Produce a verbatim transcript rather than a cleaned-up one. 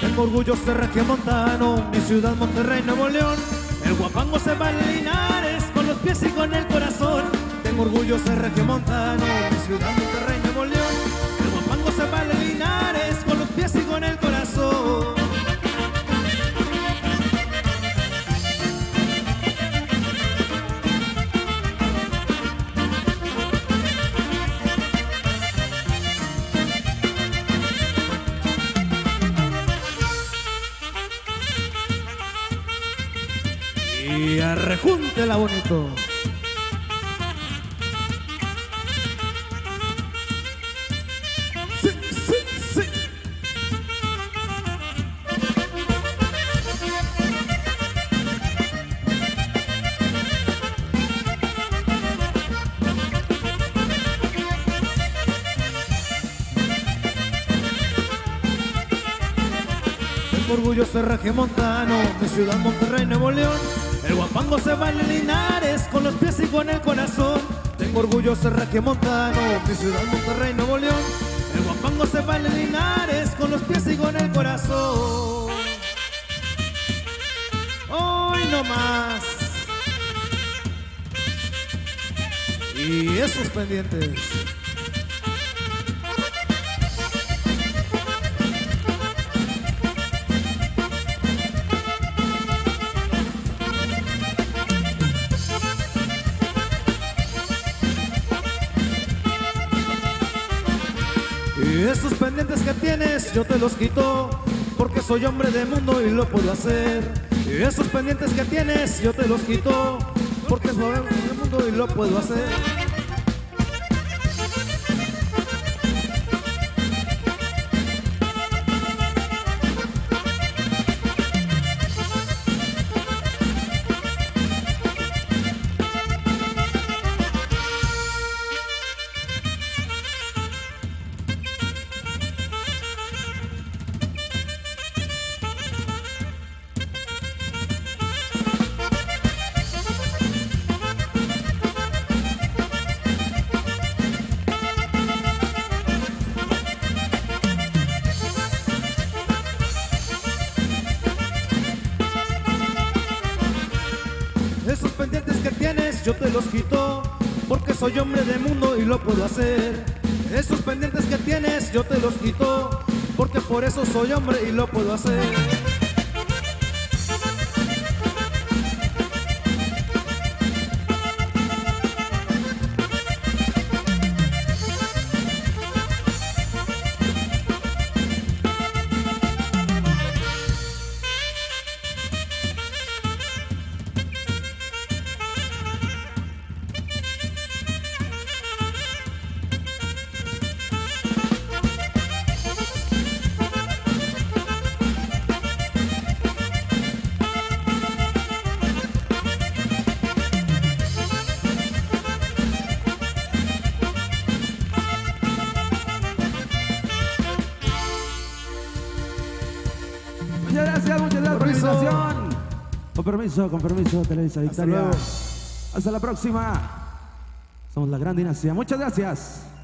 Tengo orgullo ser regiomontano, mi ciudad Monterrey, Nuevo León. El guapango se va a Linares, con los pies y con el corazón. Tengo orgullo ser regiomontano, mi ciudad Monterrey, Nuevo León. El guapango se va a Linares, con los pies y con el corazón. Y arrejúntela bonito. Sí, sí, sí. Tengo orgullo ser regiomontano, mi ciudad Monterrey, Nuevo León. El guapango se va a Linares, con los pies y con el corazón. Tengo orgullo ser regiomontano, mi ciudad Monterrey, Nuevo León. El guapango se va a Linares, con los pies y con el corazón. Hoy no más. Y esos pendientes. Y esos pendientes que tienes yo te los quito, porque soy hombre de mundo y lo puedo hacer. Y esos pendientes que tienes yo te los quito, porque soy hombre de mundo y lo puedo hacer. Esos pendientes que tienes yo te los quito, porque soy hombre de mundo y lo puedo hacer. Esos pendientes que tienes yo te los quito, porque por eso soy hombre y lo puedo hacer. Muchas gracias, muchas gracias por la invitación. Con permiso, con permiso, Televisa Victoria. Hasta luego. Hasta la próxima. Somos la gran dinastía. Muchas gracias.